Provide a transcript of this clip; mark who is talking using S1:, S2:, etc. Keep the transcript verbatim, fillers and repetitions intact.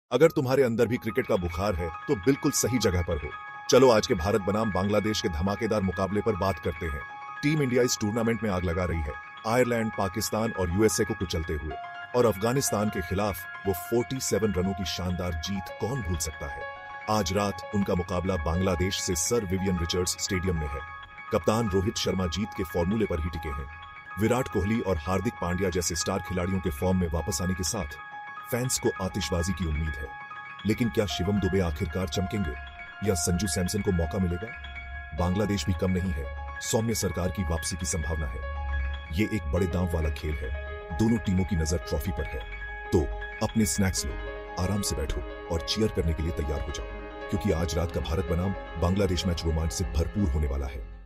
S1: अगर तुम्हारे अंदर भी क्रिकेट का बुखार है तो बिल्कुल सही जगह पर हो। चलो आज के भारत बनाम बांग्लादेश के धमाकेदार मुकाबले पर बात करते हैं। टीम इंडिया इस टूर्नामेंट में आग लगा रही है। आयरलैंड, पाकिस्तान और यूएसए को कुचलते हुए और अफगानिस्तान के खिलाफ वो सैंतालीस रनों की शानदार जीत कौन भूल सकता है। आज रात उनका मुकाबला बांग्लादेश से सर विवियन रिचर्ड्स स्टेडियम में है। कप्तान रोहित शर्मा जीत के फॉर्मूले पर ही टिके हैं। विराट कोहली और हार्दिक पांड्या जैसे स्टार खिलाड़ियों के फॉर्म में वापस आने के साथ फैंस को आतिशबाजी की उम्मीद है। लेकिन क्या शिवम दुबे आखिरकार चमकेंगे या संजू सैमसन को मौका मिलेगा? बांग्लादेश भी कम नहीं है। सौम्य सरकार की वापसी की संभावना है। ये एक बड़े दांव वाला खेल है। दोनों टीमों की नजर ट्रॉफी पर है। तो अपने स्नैक्स लो, आराम से बैठो और चीयर करने के लिए तैयार हो जाओ, क्योंकि आज रात का भारत बनाम बांग्लादेश मैच रोमांच से भरपूर होने वाला है।